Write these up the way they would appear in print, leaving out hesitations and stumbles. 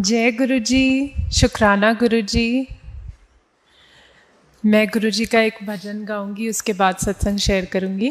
जय गुरु जी, शुक्राना गुरु जी। मैं गुरु जी का एक भजन गाऊंगी, उसके बाद सत्संग शेयर करूंगी।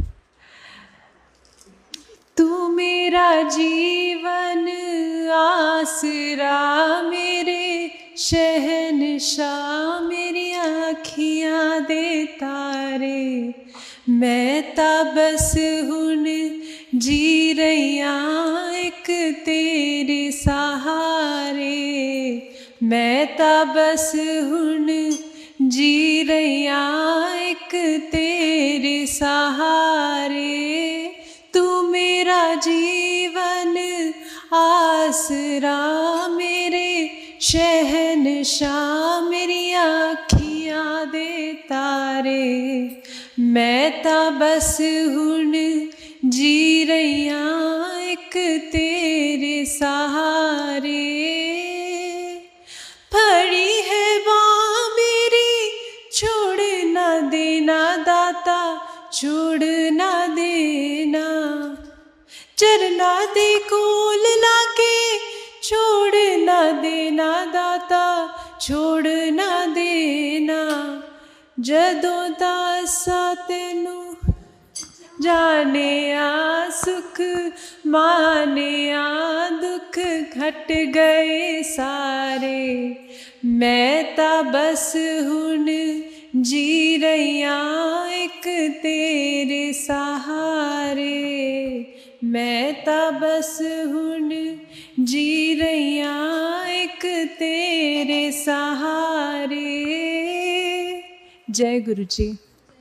तू मेरा जीवन आसरा, मेरे शहनशाह, मेरी आँखियाँ दे तारे। मैं ता बस हुन जी रहिया एक तेरे सहारे। मैं ता बस हुन जी रहिया एक तेरे सहारे। तू मेरा जीवन आसरा, मेरे शहनशाह, मेरी आँखियाँ दे तारे। मैं ता बस हुन जी रहिया एक तेरे सहारे। फड़ी है बाँ मेरी, छोड़ ना देना दाता, छोड़ ना देना। चरना दे कोल लाके, छोड़ ना देना दाता, छोड़ ना देना। जदों दासा तेनू जाने आ सुख माने आ, दुख घट गए सारे। मैं ता बस हुन जी रहिया एक तेरे सहारे। मैं ता बस हुन जी रहिया एक तेरे सहारे। जय गुरु जी।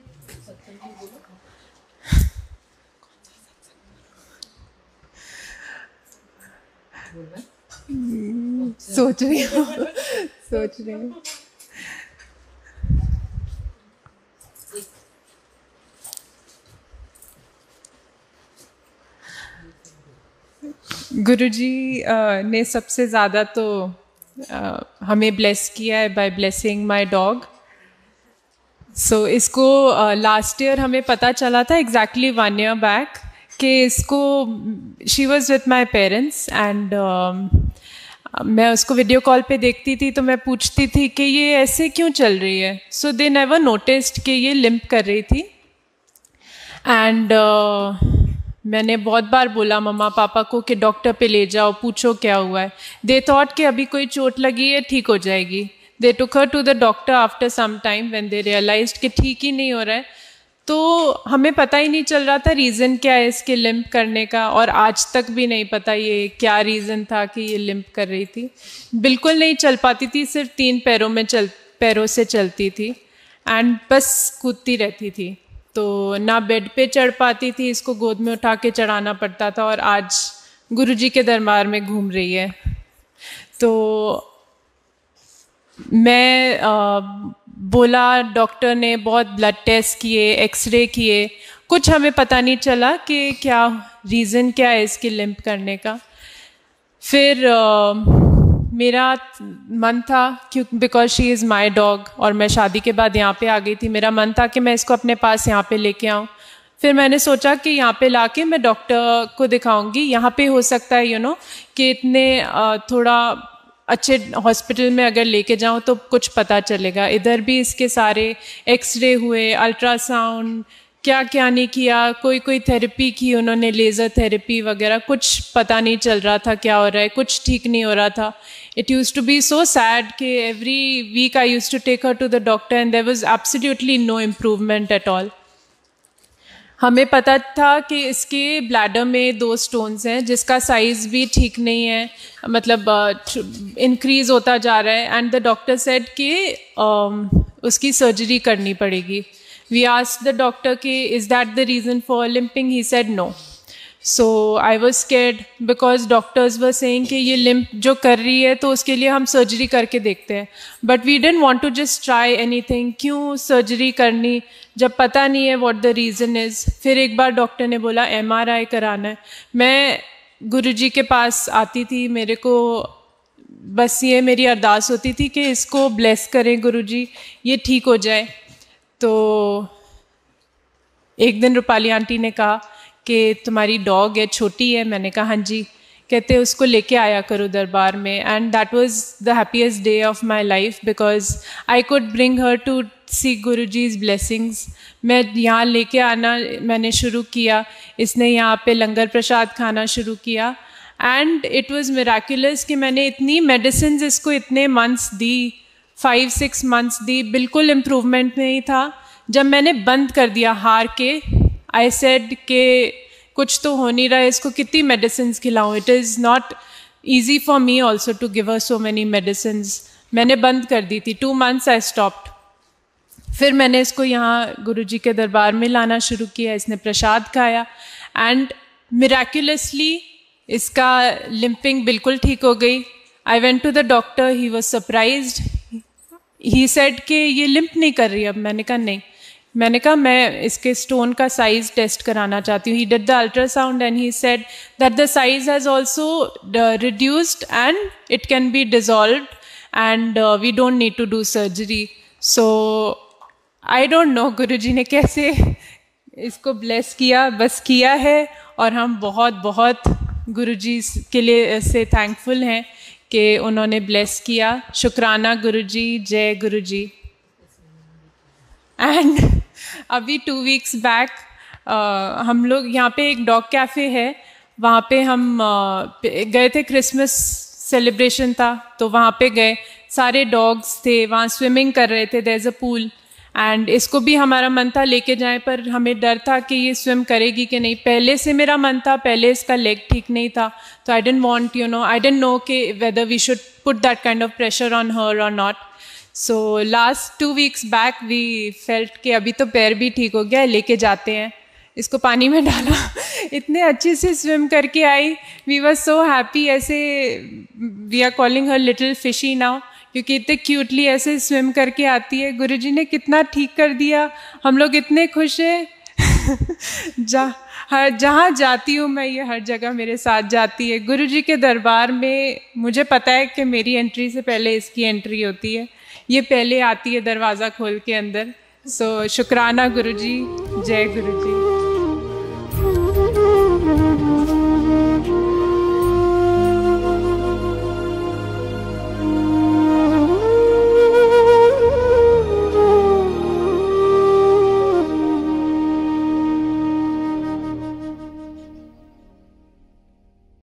सोच रही हूँ। गुरु जी ने सबसे ज़्यादा तो हमें ब्लेस किया है by blessing my dog. So इसको लास्ट ईयर हमें पता चला था एग्जैक्टली 1 year बैक कि इसको, she was with my parents and मैं उसको वीडियो कॉल पे देखती थी तो मैं पूछती थी कि ये ऐसे क्यों चल रही है। सो दे नेवर नोटिस्ड कि ये लिम्प कर रही थी। एंड मैंने बहुत बार बोला मम्मा पापा को कि डॉक्टर पे ले जाओ, पूछो क्या हुआ है। दे थॉट कि अभी कोई चोट लगी है, ठीक हो जाएगी। They took her to the doctor after some time when they realized कि ठीक ही नहीं हो रहा है। तो हमें पता ही नहीं चल रहा था रीज़न क्या है इसके लिम्प करने का, और आज तक भी नहीं पता ये क्या रीज़न था कि ये लिम्प कर रही थी। बिल्कुल नहीं चल पाती थी, सिर्फ 3 पैरों से चलती थी एंड बस कूदती रहती थी। तो ना बेड पे चढ़ पाती थी, इसको गोद में उठा के चढ़ाना पड़ता था, और आज गुरुजी के दरबार में घूम रही है। तो मैं बोला, डॉक्टर ने बहुत ब्लड टेस्ट किए, एक्सरे किए, कुछ हमें पता नहीं चला कि क्या रीज़न क्या है इसके लिम्प करने का। फिर मेरा मन था, क्योंकि because she is my dog और मैं शादी के बाद यहाँ पे आ गई थी, मेरा मन था कि मैं इसको अपने पास यहाँ पे लेके आऊँ। फिर मैंने सोचा कि यहाँ पे लाके मैं डॉक्टर को दिखाऊंगी। यहाँ पे हो सकता है कि इतने थोड़ा अच्छे हॉस्पिटल में अगर लेके जाऊँ तो कुछ पता चलेगा। इधर भी इसके सारे एक्सरे हुए, अल्ट्रासाउंड, क्या क्या नहीं किया, कोई थेरेपी की उन्होंने, लेज़र थेरेपी वगैरह, कुछ पता नहीं चल रहा था क्या हो रहा है, कुछ ठीक नहीं हो रहा था। It used to be so sad कि every week I used to take her to the doctor and there was absolutely no improvement at all. हमें पता था कि इसके ब्लैडर में 2 स्टोन्स हैं जिसका साइज़ भी ठीक नहीं है, मतलब इंक्रीज़ होता जा रहा है। एंड द डॉक्टर सेड कि उसकी सर्जरी करनी पड़ेगी। वी आस्क्ड द डॉक्टर कि is that the reason for limping? He said no. So I was scared because doctors were saying कि ये लिम्प जो कर रही है तो उसके लिए हम सर्जरी करके देखते हैं। But we didn't want to just try anything. क्यों सर्जरी करनी जब पता नहीं है व्हाट द रीज़न इज़। फिर एक बार डॉक्टर ने बोला MRI कराना है। मैं गुरुजी के पास आती थी, मेरे को बस ये मेरी अरदास होती थी कि इसको ब्लेस करें गुरुजी, ये ठीक हो जाए। तो एक दिन रूपाली आंटी ने कहा कि तुम्हारी डॉग है, छोटी है। मैंने कहा हाँ जी। कहते उसको लेके आया करो दरबार में. And that was the happiest day of my life because I could bring her to see Guruji's blessings. मैं यहाँ लेके आना मैंने शुरू किया. इसने यहाँ पे लंगर प्रसाद खाना शुरू किया. एंड इट वाज मिराकुलस कि मैंने इतनी मेडिसिन इसको इतने मंथ्स दी, 5-6 मंथ्स दी, बिल्कुल इम्प्रूवमेंट नहीं था. जब मैंने बंद कर दिया हार के, आई सेड कि कुछ तो हो नहीं रहा है, इसको कितनी मेडिसिन खिलाऊँ. It is not easy for me also to give her so many medicine. मैंने बंद कर दी थी. 2 months आई स्टॉप्ड. फिर मैंने इसको यहाँ गुरुजी के दरबार में लाना शुरू किया. इसने प्रसाद खाया एंड मिराकुलसली इसका लिम्पिंग बिल्कुल ठीक हो गई. I went to the doctor, he was surprised. He said कि ये लिम्प नहीं कर रही अब. मैंने कहा नहीं. मैंने कहा मैं इसके स्टोन का साइज़ टेस्ट कराना चाहती हूँ. He did the ultrasound and he said that the size has also reduced and it can be dissolved and we don't need to do surgery. So I don't know Guruji ने कैसे इसको bless किया, बस किया है. और हम बहुत बहुत गुरुजी के लिए से थैंकफुल हैं कि उन्होंने ब्लेस किया. शुक्राना गुरुजी, जय गुरुजी. एंड अभी 2 weeks बैक हम लोग यहाँ पे एक डॉग कैफ़े है, वहाँ पे हम गए थे. क्रिसमस सेलिब्रेशन था तो वहाँ पे गए. सारे डॉग्स थे वहाँ, स्विमिंग कर रहे थे. There is a pool and इसको भी हमारा मन था लेके जाएं, पर हमें डर था कि ये स्विम करेगी कि नहीं. पहले से मेरा मन था, पहले इसका लेग ठीक नहीं था, तो I don't want I don't know कि whether we should put that kind of pressure on her और not. So last 2 weeks back we felt कि अभी तो पैर भी ठीक हो गया, लेके जाते हैं. इसको पानी में डाला, इतने अच्छे से स्विम करके आई. We were so happy. ऐसे we are calling her little fishy now, क्योंकि इतने क्यूटली ऐसे स्विम करके आती है. गुरुजी ने कितना ठीक कर दिया. हम लोग इतने खुश हैं. जहाँ जाती हूँ मैं, ये हर जगह मेरे साथ जाती है. गुरुजी के दरबार में मुझे पता है कि मेरी एंट्री से पहले इसकी एंट्री होती है. ये पहले आती है दरवाज़ा खोल के अंदर. सो शुक्राना गुरुजी, जय गुरुजी.